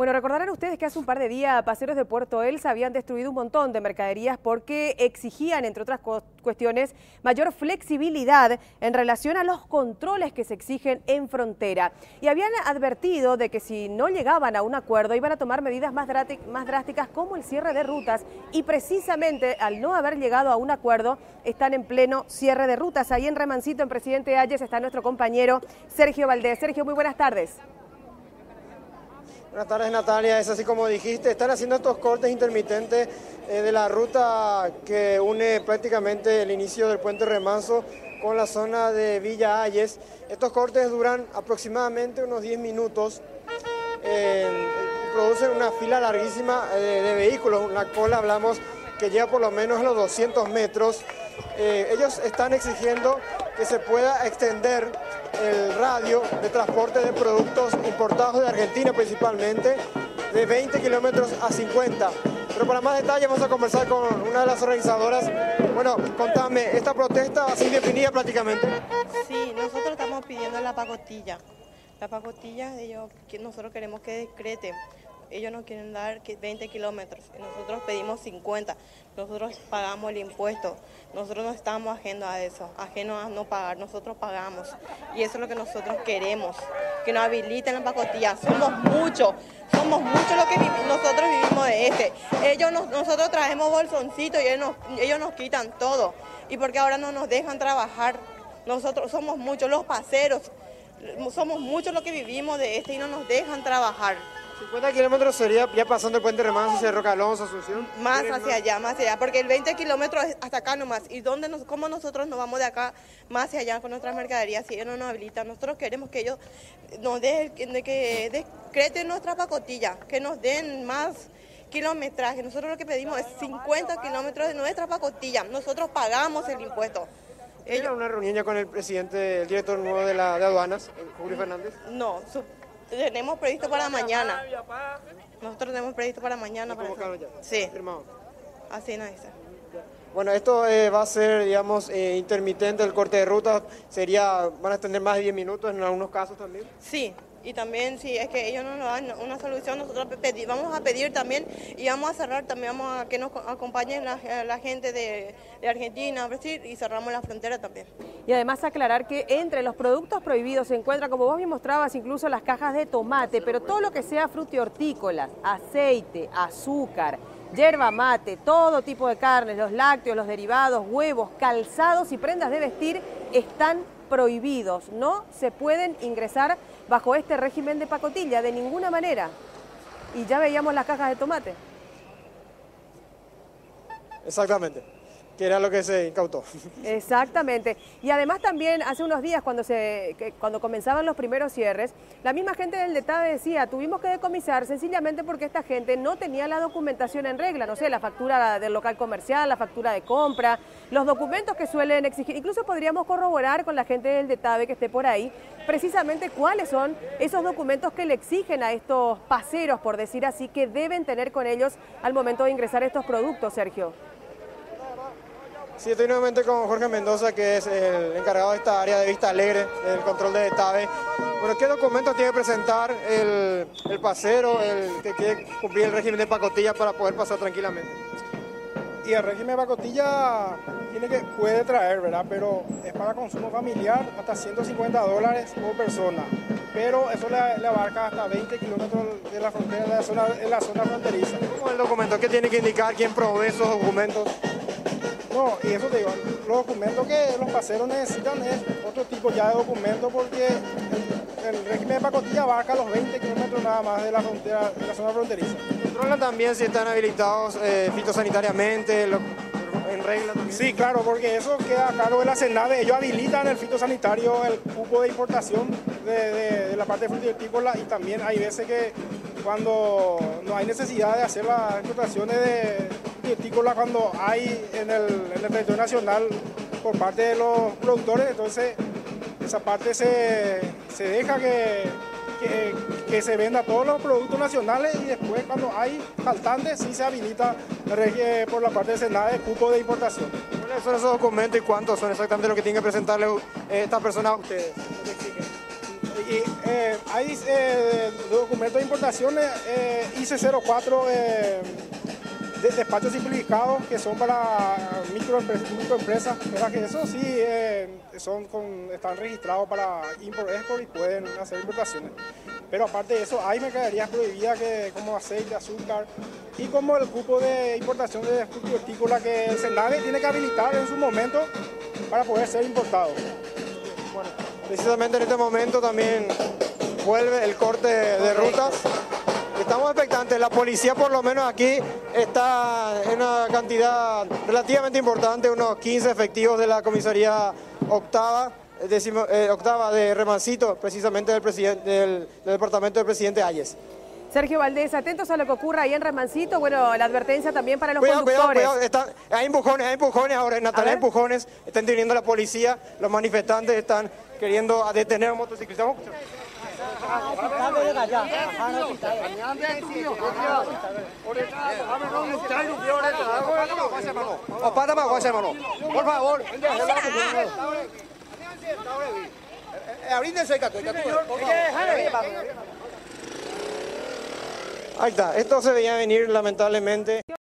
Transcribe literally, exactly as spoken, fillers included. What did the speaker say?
Bueno, recordarán ustedes que hace un par de días paseros de Puerto Elsa habían destruido un montón de mercaderías porque exigían, entre otras cuestiones, mayor flexibilidad en relación a los controles que se exigen en frontera. Y habían advertido de que si no llegaban a un acuerdo iban a tomar medidas más drásticas como el cierre de rutas, y precisamente al no haber llegado a un acuerdo están en pleno cierre de rutas. Ahí en Remancito, en Presidente Hayes, está nuestro compañero Sergio Valdés. Sergio, muy buenas tardes. Buenas tardes, Natalia. Es así como dijiste, están haciendo estos cortes intermitentes eh, de la ruta que une prácticamente el inicio del puente Remanso con la zona de Villa Hayes. Estos cortes duran aproximadamente unos diez minutos eh, y producen una fila larguísima de, de vehículos, una cola, hablamos, que llega por lo menos a los doscientos metros. Eh, ellos están exigiendo que se pueda extender el radio de transporte de productos importados de Argentina principalmente, de veinte kilómetros a cincuenta. Pero para más detalles vamos a conversar con una de las organizadoras. Bueno, contame, ¿esta protesta así definida prácticamente? Sí, nosotros estamos pidiendo la pacotilla. La pacotilla, ellos, que nosotros queremos que decreten. Ellos nos quieren dar veinte kilómetros, nosotros pedimos cincuenta, nosotros pagamos el impuesto, nosotros no estamos ajenos a eso, ajenos a no pagar, nosotros pagamos. Y eso es lo que nosotros queremos, que nos habiliten la pacotilla. Somos muchos, somos muchos los que vivi nosotros vivimos de este. Ellos nos, nosotros traemos bolsoncitos y ellos nos, ellos nos quitan todo. Y porque ahora no nos dejan trabajar, nosotros somos muchos, los paseros, somos muchos los que vivimos de este y no nos dejan trabajar. cincuenta kilómetros sería ya pasando el puente Remanso hacia Roca Alonso, Asunción. Más hacia más? allá, más allá, porque el veinte kilómetros es hasta acá nomás. ¿Y dónde nos, cómo nosotros nos vamos de acá más hacia allá con nuestras mercaderías si ellos no nos habilitan? Nosotros queremos que ellos nos den, que decreten nuestra pacotilla, que nos den más kilometraje. Nosotros lo que pedimos es cincuenta kilómetros de nuestra pacotilla. Nosotros pagamos el impuesto. ¿Era una reunión ya con el presidente, el director nuevo de, la, de aduanas, Julio Fernández? No, su, tenemos previsto para mañana. Nosotros tenemos previsto para mañana. Para ya? Sí. Firmado. Así no dice. Bueno, esto eh, va a ser, digamos, eh, intermitente el corte de ruta. Sería, van a extender más de diez minutos en algunos casos también. Sí. Y también, si es que ellos no nos dan una solución, nosotros pedi vamos a pedir también y vamos a cerrar, también vamos a que nos acompañen la, la gente de, de Argentina, Brasil, y cerramos la frontera también. Y además aclarar que entre los productos prohibidos se encuentran, como vos bien mostrabas, incluso las cajas de tomate, pero todo lo que sea frutihortícolas, aceite, azúcar, yerba mate, todo tipo de carnes, los lácteos, los derivados, huevos, calzados y prendas de vestir están prohibidos. No se pueden ingresar bajo este régimen de pacotilla de ninguna manera. Y ya veíamos las cajas de tomate. Exactamente, que era lo que se incautó. Exactamente. Y además también hace unos días cuando, se, que, cuando comenzaban los primeros cierres, la misma gente del DETAVE decía, tuvimos que decomisar sencillamente porque esta gente no tenía la documentación en regla, no sé, la factura del local comercial, la factura de compra, los documentos que suelen exigir. Incluso podríamos corroborar con la gente del DETAVE que esté por ahí precisamente cuáles son esos documentos que le exigen a estos paseros, por decir así, que deben tener con ellos al momento de ingresar estos productos, Sergio. Sí, estoy nuevamente con Jorge Mendoza, que es el encargado de esta área de Vista Alegre, del control de DETAVE. Bueno, ¿qué documentos tiene que presentar el, el pasero, el que quiere cumplir el régimen de pacotilla para poder pasar tranquilamente? Y el régimen de pacotilla tiene que, puede traer, ¿verdad? Pero es para consumo familiar hasta ciento cincuenta dólares por persona. Pero eso le, le abarca hasta veinte kilómetros de la frontera, de la zona, en la zona fronteriza. ¿Cómo es el documento? ¿Qué tiene que indicar? ¿Quién provee esos documentos? No, y eso te digo, los documentos que los paseros necesitan es otro tipo ya de documentos porque el, el régimen de pacotilla abarca los veinte kilómetros nada más de la frontera, de la zona fronteriza. ¿Controlan también si están habilitados eh, fitosanitariamente, lo, en regla también? Sí, claro, porque eso queda a cargo de la CENAVE. Ellos habilitan el fitosanitario, el cupo de importación de, de, de la parte frutícola, y también hay veces que cuando no hay necesidad de hacer las importaciones de frutícola, cuando hay en el, en el territorio nacional por parte de los productores, entonces esa parte se, se deja que, que, que se venda todos los productos nacionales, y después cuando hay faltantes sí se habilita por la parte de SENAVE el cupo de importación. ¿Cuáles son esos documentos y cuántos son exactamente lo que tienen que presentarle esta persona a ustedes? Y Eh, hay eh, documentos de importación eh, I C cero cuatro eh, de despachos simplificados que son para microempresas, microempresas ¿verdad? Que eso sí eh, son con, están registrados para import-export y pueden hacer importaciones. Pero aparte de eso hay mercaderías prohibidas que, como aceite, azúcar y como el cupo de importación de frutos hortícolas que el SENAVE tiene que habilitar en su momento para poder ser importado. Bueno, precisamente en este momento también vuelve el corte de rutas. Estamos expectantes, la policía por lo menos aquí está en una cantidad relativamente importante, unos quince efectivos de la comisaría octava, décimo, eh, octava de Remancito, precisamente del, presidente, del, del departamento del presidente Hayes. Sergio Valdés, atentos a lo que ocurra ahí en Remancito, bueno, la advertencia también para los cuidado, conductores. Cuidado, cuidado, está, hay empujones, hay empujones ahora, en Natalia, empujones, está interviniendo la policía, los manifestantes están queriendo detener a un motociclista. ¿Vamos? Por favor, ahí está, esto se veía venir lamentablemente.